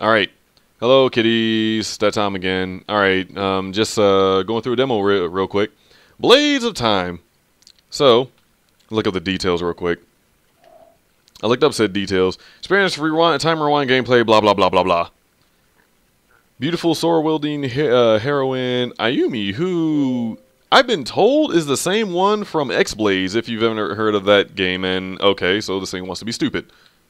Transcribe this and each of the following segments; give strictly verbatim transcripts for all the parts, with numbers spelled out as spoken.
Alright. Hello, kitties. That time again. Alright, um, just uh, going through a demo re real quick. Blades of Time. So, look at the details real quick. I looked up said details. Experience rewind, time rewind gameplay, blah, blah, blah, blah, blah. Beautiful sword-wielding he uh, heroine Ayumi, who I've been told is the same one from X-Blaze, if you've ever heard of that game. And, okay, so this thing wants to be stupid.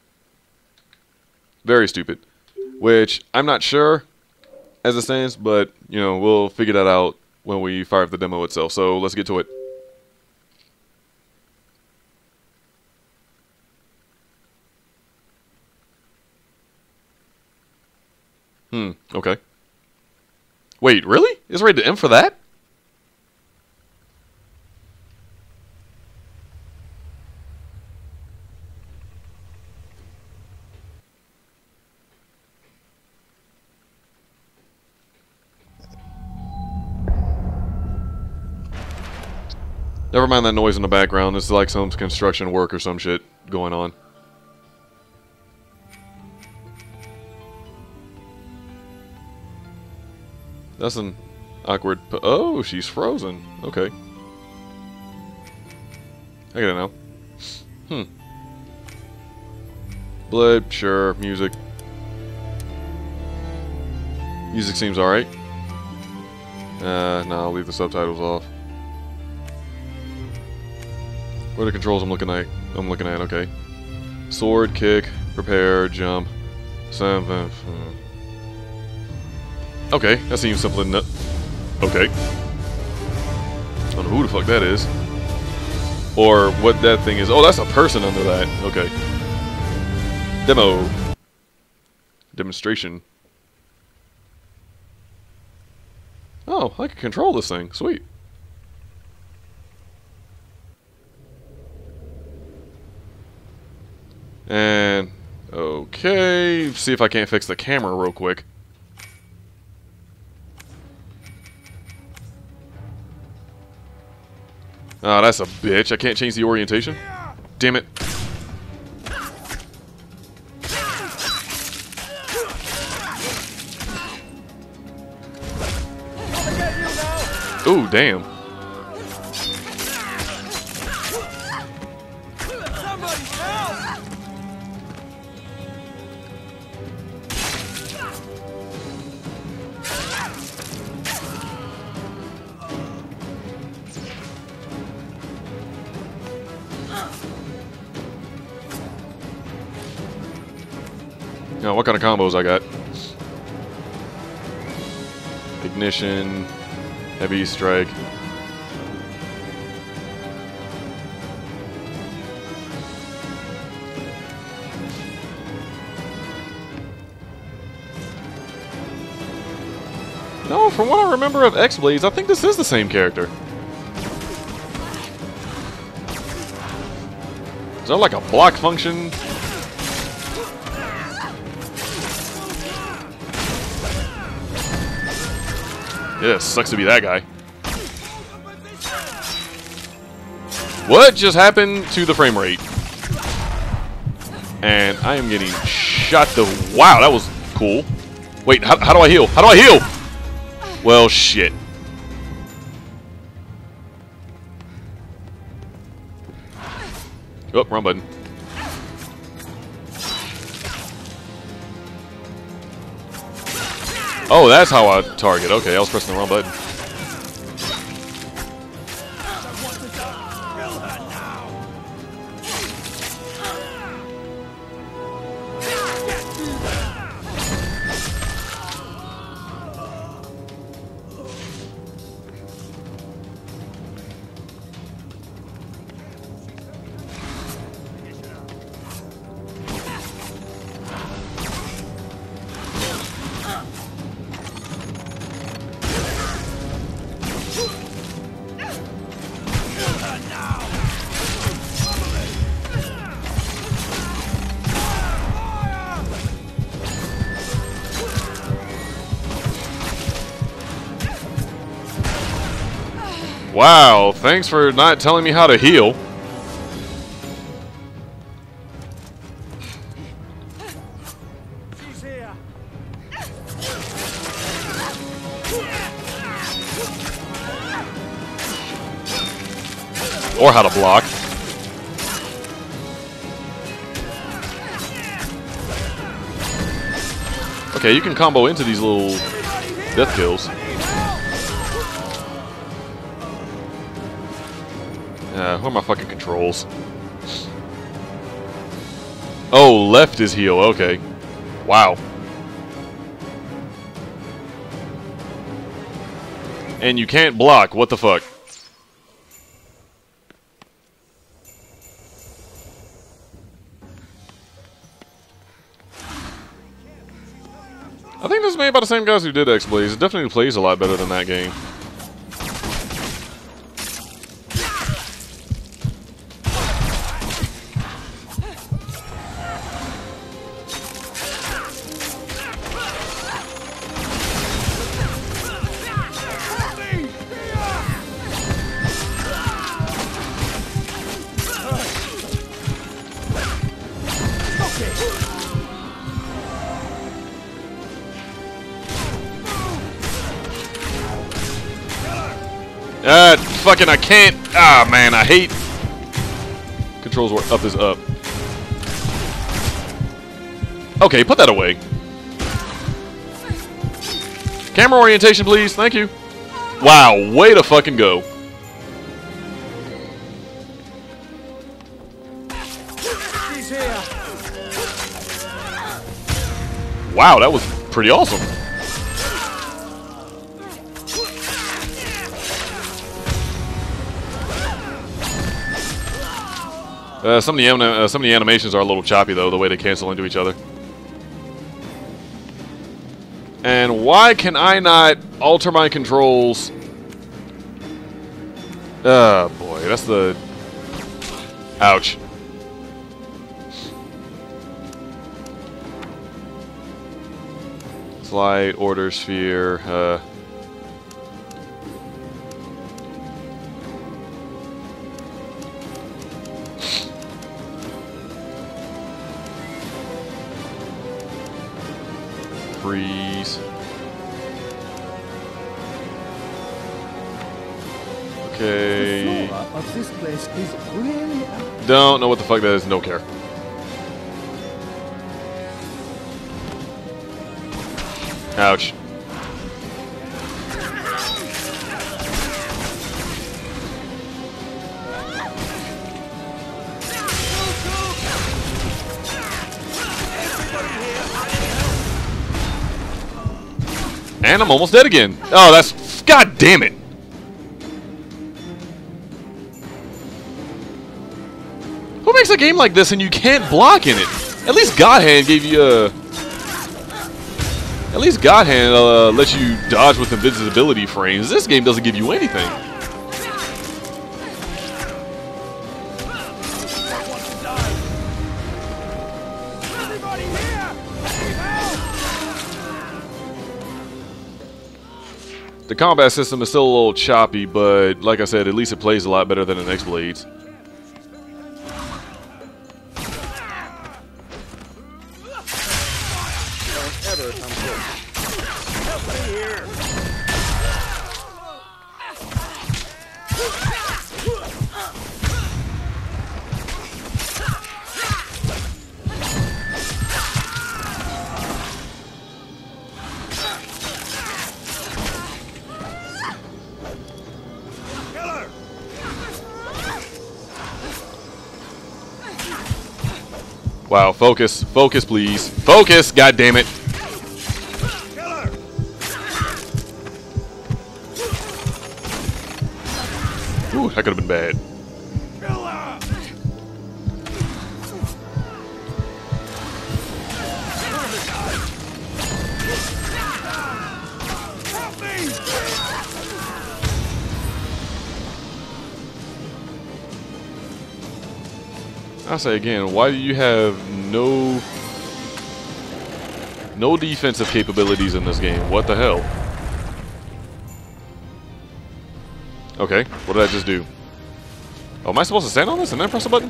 Very stupid. Which, I'm not sure as it stands, but, you know, we'll figure that out when we fire up the demo itself. So, let's get to it. Hmm, okay. Wait, really? It's rated M for that? Never mind that noise in the background. This is like some construction work or some shit going on. That's an awkward... P oh, she's frozen. Okay. I get it now. Hmm. Blood, sure. Music. Music seems alright. Uh, no, I'll leave the subtitles off. What are the controls I'm looking at? I'm looking at, okay. Sword, kick, prepare, jump. Seven. Okay, that seems simple enough. Okay. I don't know who the fuck that is. Or what that thing is. Oh, that's a person under that. Okay. Demo. Demonstration. Oh, I can control this thing. Sweet. And, okay, see if I can't fix the camera real quick. Oh, that's a bitch. I can't change the orientation. Damn it. Ooh, damn. Now, what kind of combos I got? Ignition, heavy strike. No, from what I remember of X-Blaze, I think this is the same character. Is there like a block function? Yeah, it sucks to be that guy. What just happened to the frame rate? And I am getting shot to... Wow, that was cool. Wait, how, how do I heal? How do I heal? Well, shit. Oh, wrong button. Oh, that's how I target. Okay, I was pressing the wrong button. Wow, thanks for not telling me how to heal. She's here. Or how to block. Okay, you can combo into these little death kills. Uh, who are my fucking controls? Oh, left is heal. Okay. Wow. And you can't block. What the fuck? I think this is made by the same guys who did X-Blaze. It definitely plays a lot better than that game. Ah, fucking I can't. Ah, man, I hate. Controls were up is up. Okay, put that away. Camera orientation, please. Thank you. Wow, way to fucking go. He's here. Wow, that was pretty awesome. Uh, some of the uh, some of the animations are a little choppy though, the way they cancel into each other. And why can I not alter my controls? Oh boy, that's the... Ouch. Slide, order, sphere, uh... freeze. Okay. The flora of this place is really... Don't know what the fuck that is. Don't care. Ouch. And I'm almost dead again. Oh, that's... God damn it. Who makes a game like this and you can't block in it? At least God Hand gave you a... At least God Hand uh, lets you dodge with invisibility frames. This game doesn't give you anything. The combat system is still a little choppy, but like I said, at least it plays a lot better than an X-Blades. Don't ever come close. Help me here. Wow, focus, focus please. Focus, god damn it. Ooh, that could have been bad. I say again, why do you have no no defensive capabilities in this game? What the hell? Okay, what did I just do? Oh, am I supposed to stand on this and then press a button?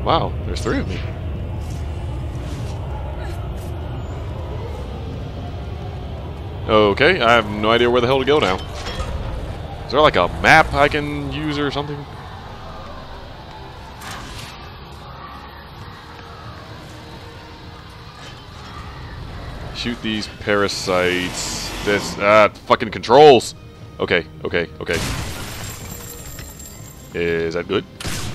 Wow, there's three of me. Okay, I have no idea where the hell to go now. Is there like a map I can use or something? Shoot these parasites. This, ah, fucking controls. Okay, okay, okay. Is that good?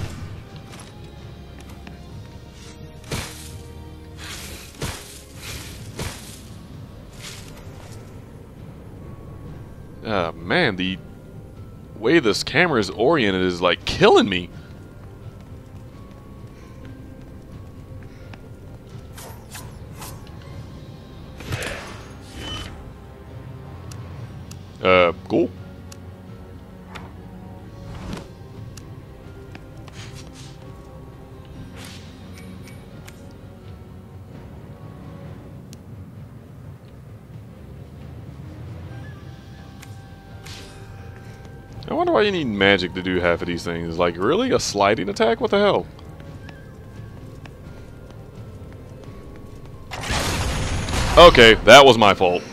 Uh, man, the way this camera is oriented is like killing me. Uh, cool. I wonder why you need magic to do half of these things. Like, really? A sliding attack? What the hell? Okay, that was my fault.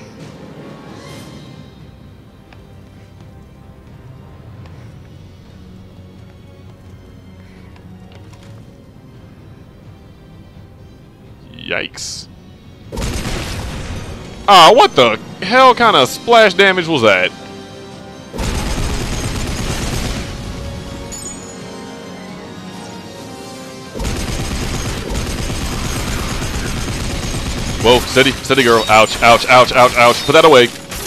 Yikes. Ah, what the hell kind of splash damage was that? Whoa, steady, steady girl. Ouch, ouch, ouch, ouch, ouch. Put that away.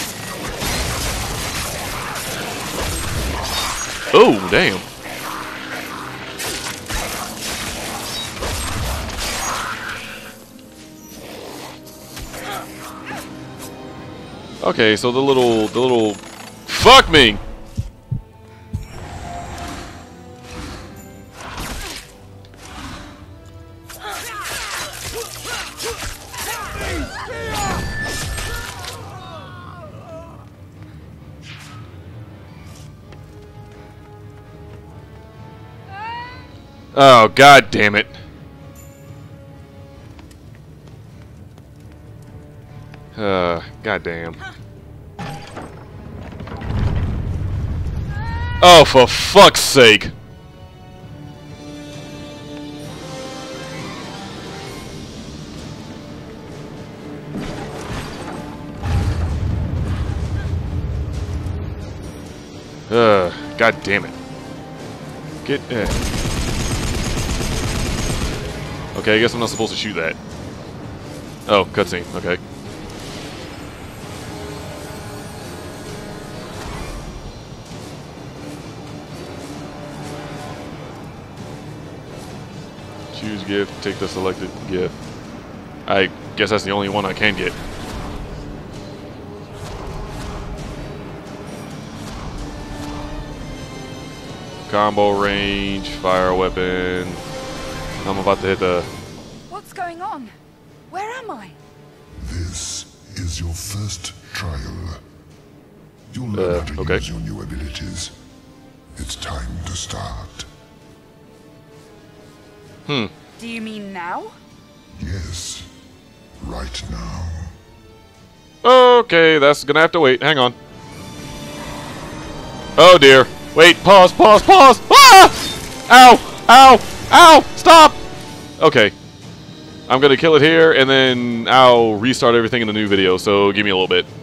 Oh, damn. Okay, so the little, the little, fuck me! Oh, god damn it. Uh, god damn. Oh, for fuck's sake. Uh, god damn it. Get, uh. Okay, I guess I'm not supposed to shoot that. Oh, cutscene. Okay. Choose gift. Take the selected gift. I guess that's the only one I can get. Combo range, fire weapon. I'm about to hit the... What's going on? Where am I? This is your first trial. You'll learn Uh, how to okay. use your new abilities. It's time to start. Hmm. Do you mean now? Yes, right now. Okay, that's gonna have to wait. Hang on. Oh dear. Wait, pause, pause, pause! Ah! Ow! Ow! Ow! Stop! Okay. I'm gonna kill it here, and then I'll restart everything in a new video, so give me a little bit.